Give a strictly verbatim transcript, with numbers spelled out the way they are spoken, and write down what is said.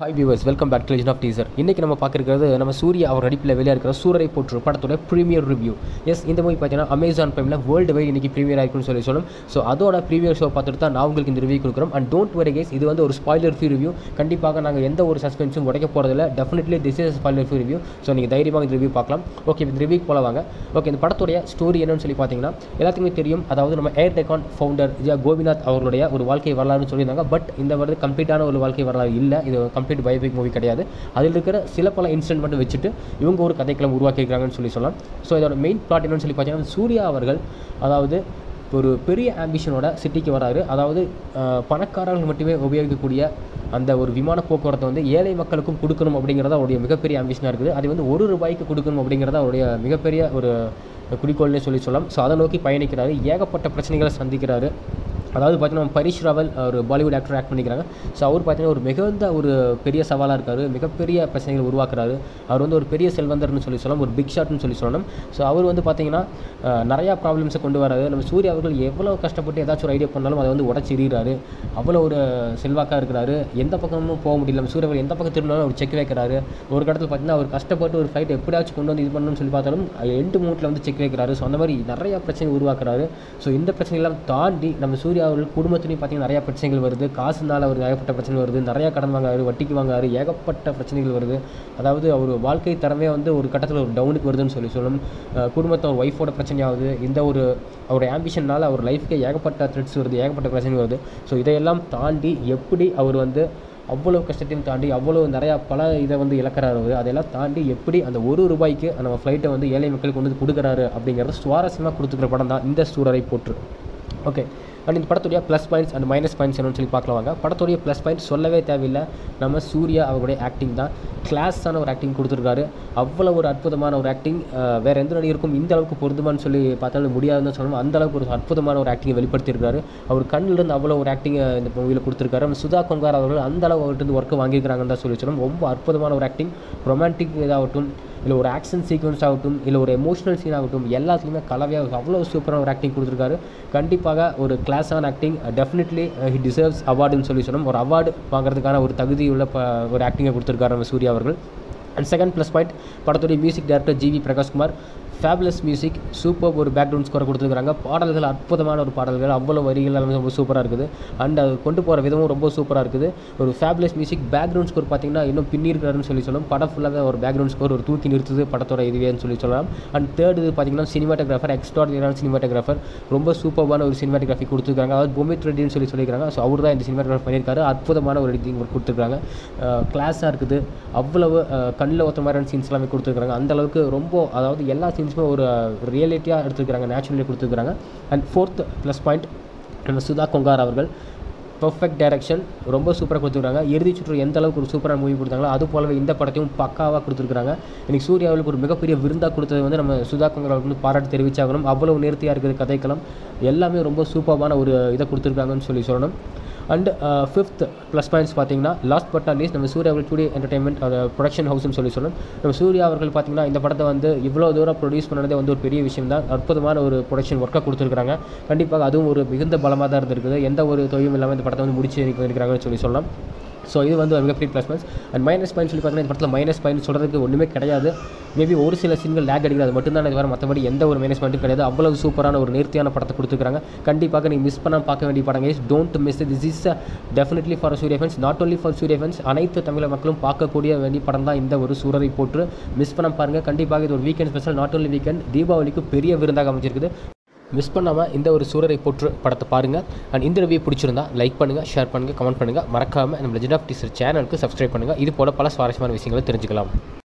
Hi viewers, welcome back to legend of teaser. இன்றைக்கி நம்ம பார்க்குறது நம்ம சூர்யா அவர் நடிப்பில் வெளியாக இருக்கிற சூரரை போற்று படத்தோட ப்ரீமியர் ரிவ்யூ. எஸ், இந்த மூவி பார்த்தீங்கன்னா அமேசான் பிரைமில் வேர்ல்டு வைட் இன்றைக்கி ப்ரீமியர் ஆகிருக்குன்னு சொல்லி சொல்லணும். ஸோ அதோட ப்ரீமியர் ஷோ பார்த்துட்டு தான் நான் உங்களுக்கு இந்த ரிவ்யூ கொடுக்குறோம். அண்ட் டோன்ட் வரி கைஸ், இது வந்து ஒரு ஸ்பாய்லர் ஃப்ரீ ரிவ்யூ. கண்டிப்பாக நாங்கள் எந்த ஒரு சஸ்பென்ஸும் உடைக்க போகிறதில்ல. Definitely this is spoiler free review. So நீங்கள் தைரியமாக இந்த ரிவ்யூ பார்க்கலாம். ஓகே, இந்த ரிவ்யூக்கு போல வாங்க. ஓகே, இந்த படத்துடைய ஸ்டோரி என்னன்னு சொல்லி பார்த்தீங்கன்னா எல்லாத்துக்குமே தெரியும். அதாவது நம்ம ஏர் டெக்கான் ஃபவுண்டர் ஜியா கோபிநாத் அவர்களுடைய ஒரு வாழ்க்கை வரலாறுன்னு சொல்லியிருந்தாங்க. பட் இந்த வருது கம்ப்ளீட்டான ஒரு வாழ்க்கை வரலாறு இல்லை. இது கம்ப்ளீட் பயோபிக் மூவி கிடையாது. அதில் இருக்கிற சில பல இன்சிடென்ட் மட்டும் வச்சுட்டு இவங்க ஒரு கதைக்களம் உருவாக்கியிருக்காங்கன்னு சொல்லி சொல்லலாம். ஸோ இதோட மெயின் பிளாட் என்னன்னு சொல்லி பார்த்தீங்கன்னா, சூர்யா அவர்கள் அதாவது ஒரு பெரிய ஆம்பிஷனோட சிட்டிக்கு வராரு. அதாவது பணக்காரர்கள் மட்டுமே உபயோகிக்கக்கூடிய அந்த ஒரு விமான போக்குவரத்தை வந்து ஏழை மக்களுக்கும் கொடுக்கணும் அப்படிங்கிறத அவருடைய மிகப்பெரிய ஆம்பிஷனாக இருக்குது. அது வந்து ஒரு ரூபாய்க்கு கொடுக்கணும் அப்படிங்கிறத அவருடைய மிகப்பெரிய ஒரு குறிக்கோள்னே சொல்லி சொல்லலாம். ஸோ அதை நோக்கி பயணிக்கிறாரு. ஏகப்பட்ட பிரச்சனைகளை சந்திக்கிறாரு. அதாவது பார்த்தீங்கன்னா நம்ம பரிஷ் ராவல் ஒரு பாலிவுட் ஆக்டர் ஆக்ட் பண்ணிக்கிறாங்க. ஸோ அவர் பார்த்தீங்கன்னா ஒரு மிகுந்த ஒரு பெரிய சவாலாக இருக்கார். மிகப்பெரிய பிரச்சனைகள் உருவாக்குறாரு. அவர் வந்து ஒரு பெரிய செல்வந்தர்னு சொல்லி சொல்லலாம், ஒரு பிக் ஷாட்னு சொல்லி சொல்லணும். ஸோ அவர் வந்து பார்த்தீங்கன்னா நிறையா ப்ராப்ளம்ஸை கொண்டு வராது. நம்ம சூர்யா அவர்கள் எவ்வளோ கஷ்டப்பட்டு ஏதாச்சும் ஒரு ஐடியா பண்ணாலும் அதை வந்து உடச்சிடுறாரு. அவ்வளோ ஒரு செல்வாக்காக இருக்கிறாரு. எந்த பக்கமும் போக முடியல. நம்ம சூர்யா அவர்கள் எந்த பக்கம் திரும்பினாலும் அவர் செக் வைக்கிறாரு. ஒரு கடத்தில் பார்த்தீங்கன்னா அவர் கஷ்டப்பட்டு ஒரு ஃபைட் எப்படியாச்சும் கொண்டு வந்து இது பண்ணணும்னு சொல்லி பார்த்தாலும் எண்டு மூட்டில் வந்து செக் வைக்கிறாரு. ஸோ அந்த மாதிரி நிறையா பிரச்சனை உருவாக்குறாரு. ஸோ இந்த பிரச்சனைகள்லாம் தாண்டி நம்ம சூர்யா அவர்கள் குடும்பத்துலேயும் பார்த்தீங்கன்னா நிறையா பிரச்சனைகள் வருது. காசுனால அவர் ஏகப்பட்ட பிரச்சனை வருது. நிறையா கடன் வாங்காரு, வட்டிக்கு வாங்காரு, ஏகப்பட்ட பிரச்சனைகள் வருது. அதாவது அவர் வாழ்க்கை தரமே வந்து ஒரு கட்டத்தில் ஒரு டவுனுக்கு வருதுன்னு சொல்லி சொல்லணும். குடும்பத்தை ஒரு ஒய்ஃபோட பிரச்சனையாகுது. இந்த ஒரு அவருடைய ஆம்பிஷனால் அவர் லைஃப்க்கே ஏகப்பட்ட த்ரெட்ஸ் வருது, ஏகப்பட்ட பிரச்சனை வருது. ஸோ இதையெல்லாம் தாண்டி எப்படி அவர் வந்து அவ்வளோ கஷ்டத்தையும் தாண்டி அவ்வளோ நிறையா பல இதை வந்து இழக்கிறாரு. அதெல்லாம் தாண்டி எப்படி அந்த ஒரு ரூபாய்க்கு நம்ம ஃப்ளைட்டை வந்து ஏழை மக்களுக்கு கொண்டு வந்து கொடுக்குறாரு அப்படிங்கிறத சுவாரஸ்யமாக கொடுத்துக்கிற படம் தான் இந்த சூரரை போற்று. ஓகே, அண்ட் இந்த படத்துடைய plus points and minus points என்னன்னு சொல்லி பார்க்கலாம் வாங்க. படத்துடைய ப்ளஸ் பாயிண்ட் சொல்லவே தேவையில்லை. நம்ம சூர்யா அவருடைய ஆக்டிங் தான். கிளாஸான ஒரு ஆக்டிங் கொடுத்துருக்காரு. அவ்வளோ ஒரு அற்புதமான ஒரு ஆக்டிங் வேறு எந்த நடிகருக்கும் இந்த அளவுக்கு பொருந்துமான்னு சொல்லி பார்த்தாலும் முடியாதுன்னு சொல்லணும். அந்த அளவுக்கு ஒரு அற்புதமான ஒரு ஆக்டிங்கை வெளிப்படுத்தியிருக்காரு. அவர் கண்ணிலிருந்து அவ்வளோ ஒரு ஆக்டிங்கை இந்த மூவியில் கொடுத்துருக்காரு. நம்ம சுதா கொங்கார் அவர்கள் அந்த அளவு அவர்கிட்ட ஒர்க்கு வாங்கியிருக்கிறாங்கன்னு தான் சொல்லி சொல்லணும். ரொம்ப அற்புதமான ஒரு ஆக்டிங். ரொமான்டிக் இதாகட்டும், இல்லை ஒரு ஆக்ஷன் சீக்வன்ஸ் ஆகட்டும், இல்லை ஒரு எமோஷனல் சீன் ஆகட்டும், எல்லாத்துலேயுமே கலவையாக அவ்வளோ சூப்பரான ஒரு ஆக்டிங் கொடுத்துருக்காரு. கண்டிப்பாக ஒரு கிளாஸான ஆக்டிங். டெஃபினெட்லி ஹி டிசர்வ்ஸ் அவார்டுன்னு சொல்லி சொல்லணும். ஒரு அவார்டு வாங்குறதுக்கான ஒரு தகுதியுள்ள ப ஒரு ஆக்டிங்கை கொடுத்துருக்காரு நம்ம சூர்யா அவர்கள். அண்ட் செகண்ட் ப்ளஸ் பாயிண்ட், படத்துடைய music director G V Prakashkumar. Fabulous music, super ஒரு பேக்ரவுண்ட் ஸ்கோரை கொடுத்துருக்காங்க. பாடல்கள் அற்புதமான ஒரு பாடல்கள், அவ்வளோ வரிகள் எல்லாமே ரொம்ப சூப்பராக இருக்குது. அண்ட் அது கொண்டு போகிற விதமும் ரொம்ப சூப்பராக இருக்குது. ஒரு ஃபேபுலஸ் மியூசிக், பேக்ரவுண்ட் ஸ்கோர் பார்த்திங்கன்னா இன்னும் பின்னிருக்காருன்னு சொல்லி சொல்லணும். படம் ஃபுல்லாக ஒரு பேக்ரவுண்ட் ஸ்கோர் ஒரு தூக்கி நிறுத்துது படத்தோட இதுவேன்னு சொல்லி சொல்லலாம். அண்ட் தேர்ட் இது பார்த்திங்கன்னா சினிமாட்டோகிராஃபர், எக்ஸ்ட்ராடினரியான சினிமாட்டோகிராஃபர், ரொம்ப சூப்பரான ஒரு சினிமாட்டோகிராஃபி கொடுத்துருக்காங்க. அதாவது பொமித் ரெட்டின்னு சொல்லி சொல்லியிருக்காங்க. ஸோ அவர் தான் இந்த சினிமாட்டோகிராஃபி பண்ணியிருக்காரு. அற்புதமான ஒரு எடிட்டிங் ஒர்க் கொடுத்துருக்காங்க. கிளாஸாக இருக்குது. அவ்வளவு கண்ணில் ஒத்த மாதிரியான சீன்ஸ் எல்லாமே கொடுத்துருக்காங்க. அந்தளவுக்கு ரொம்ப, அதாவது எல்லா சீன்ஸுமே ஒரு ரியாலிட்டியாக எடுத்துருக்காங்க, நேச்சுரலி கொடுத்துருக்காங்க. அண்ட் ஃபோர்த் ப்ளஸ் பாயிண்ட், நம்ம சுதா கொங்கார் அவர்கள் பர்ஃபெக்ட் டைரக்ஷன், ரொம்ப சூப்பராக கொடுத்துருக்காங்க. இறுதி சுற்று எந்த அளவுக்கு ஒரு சூப்பரான மூவி கொடுத்தாங்களோ அது போலவே இந்த படத்தையும் பக்காவாக கொடுத்துருக்காங்க. இன்றைக்கி சூர்யாவுக்கு ஒரு மிகப்பெரிய விருந்தாக கொடுத்தது வந்து நம்ம சுதா கொங்கார் அவர்களுக்கு வந்து பாராட்டு தெரிவிச்சாகணும். அவ்வளவு நேர்த்தியாக இருக்குது கதைக்களம். எல்லாமே ரொம்ப சூப்பரான ஒரு இதை கொடுத்துருக்காங்கன்னு சொல்லி சொல்லணும். அண்ட் ஃபிஃப்த் ப்ளஸ் பாயிண்ட்ஸ் பார்த்தீங்கன்னா, லாஸ்ட் பட் நாட் லீஸ்ட், நம்ம சூர்யா அவர்கள் டூ டி என்டர்டைன்மெண்ட் ப்ரொடக்ஷன் ஹவுஸ்னு சொல்லி சொல்லணும். நம்ம சூர்யா அவர்கள் பார்த்தீங்கன்னா இந்த படத்தை வந்து இவ்வளோ தூரம் ப்ரொடியூஸ் பண்ணதே வந்து ஒரு பெரிய விஷயம் தான். அற்புதமான ஒரு ப்ரொடக்ஷன் ஒர்க்காக கொடுத்துருக்காங்க. கண்டிப்பாக அதுவும் ஒரு மிகுந்த பலமாக தான் இருந்திருக்குது. எந்த ஒரு தொய்வும் இல்லாமல் இந்த படத்தை வந்து முடிச்சு இருக்கிறாங்கன்னு சொல்லி சொல்லலாம். ஸோ இது வந்து மிகப்பெரிய plus points. And minus point சொல்லி பார்த்தீங்கன்னா இந்த படத்தில் மைனஸ் பாயிண்ட் சொல்கிறதுக்கு ஒன்றுமே கிடையாது. மேபி ஒரு சில சீன்கள் லேக் அடிக்கிறது, அது மட்டும் தான் இது வர, மற்றபடி எந்த ஒரு மைனஸ் பாயிண்ட்டும் கிடையாது. அவ்வளவு சூப்பரான ஒரு நேர்த்தியான படத்தை கொடுத்துருக்காங்க. கண்டிப்பாக நீங்கள் மிஸ் பண்ணால் பார்க்க வேண்டிய படம் guys. Don't miss it. This is definitely for Suriya fans, not only for Suriya fans. அனைத்து தமிழ் மக்களும் பார்க்கக்கூடிய வேண்டிய படம் தான் இந்த ஒரு சூரரை போற்று. மிஸ் பண்ண பாருங்கள். கண்டிப்பாக இது ஒரு weekend special. Not only weekend, தீபாவளிக்கு பெரிய விருந்தாக அமைச்சிருக்குது. மிஸ் பண்ணாமல் இந்த ஒரு சூரரை போற்று படத்தை பாருங்கள். அண்ட் இந்த ரிவ்யூ பிடிச்சிருந்தா லைக் பண்ணுங்கள், ஷேர் பண்ணுங்கள், கமெண்ட் பண்ணுங்கள். மறக்காமல் நம்ம லெஜெண்ட் ஆஃப் டீசர் சேனலுக்கு சப்ஸ்கிரைப் பண்ணுங்கள். இது போல் பல சுவாரஸ்யமான விஷயங்களை தெரிஞ்சுக்கலாம்.